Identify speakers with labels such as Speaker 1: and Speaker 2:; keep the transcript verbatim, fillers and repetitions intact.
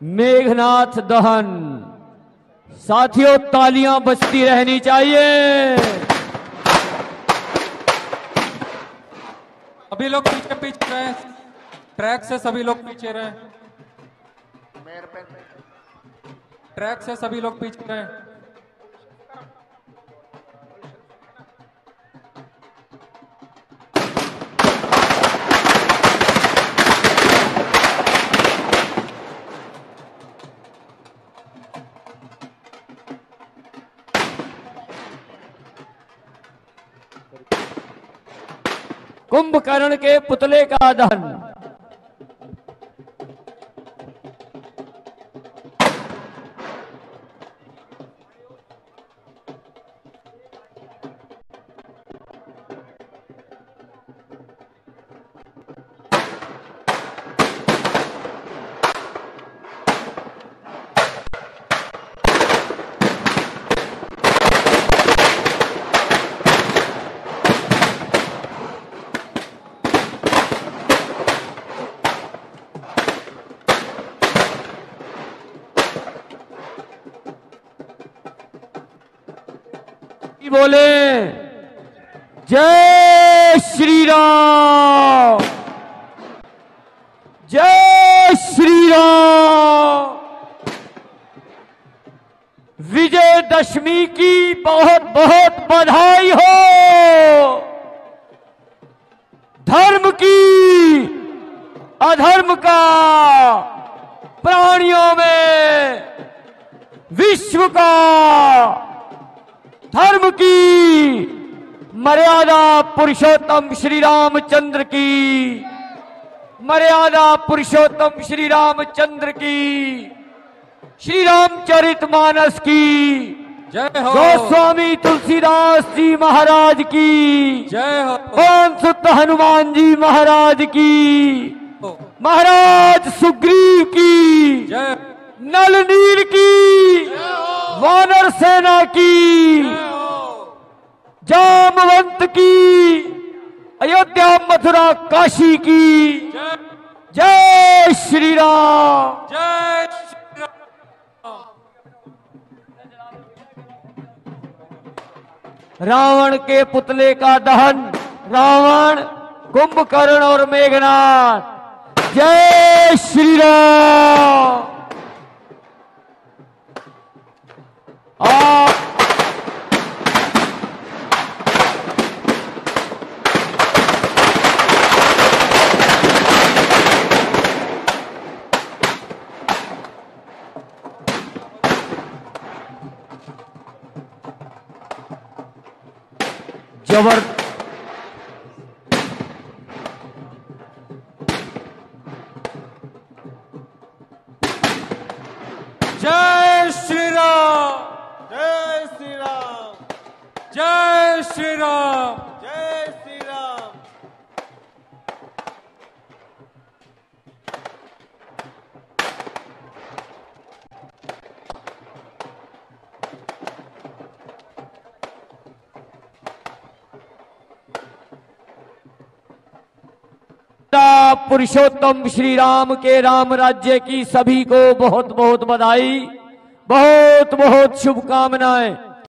Speaker 1: मेघनाथ दहन। साथियों तालियां बजती रहनी चाहिए।
Speaker 2: सभी लोग पीछे पीछे रहे, ट्रैक से सभी लोग पीछे रहे, ट्रैक से सभी लोग पीछे रहे।
Speaker 1: कुंभकर्ण के पुतले का दहन। बोले जय श्री राम, जय श्री राम। विजयदशमी की बहुत बहुत बधाई हो। धर्म की अधर्म का प्राणियों में, विश्व का धर्म की मर्यादा पुरुषोत्तम श्री रामचंद्र की, मर्यादा पुरुषोत्तम श्री रामचंद्र की, श्री रामचरितमानस की
Speaker 2: जय हो।
Speaker 1: गोस्वामी तुलसीदास जी महाराज की
Speaker 2: जय हो।
Speaker 1: पवन सुत हनुमान जी महाराज की, महाराज सुग्रीव की
Speaker 2: जय,
Speaker 1: नल नील की, वानर सेना की, जामवंत की, अयोध्या मथुरा काशी की। जय श्री राम,
Speaker 2: जय श्री राम।
Speaker 1: रावण के पुतले का दहन। रावण, कुंभकर्ण और मेघनाथ। जय श्री राम। आप जबर
Speaker 2: जय श्री राम,
Speaker 3: जय श्री राम,
Speaker 2: जय श्री राम,
Speaker 3: जय श्री राम।
Speaker 1: पुरुषोत्तम श्री राम के राम राज्य की सभी को बहुत बहुत बधाई, बहुत बहुत शुभकामनाएं।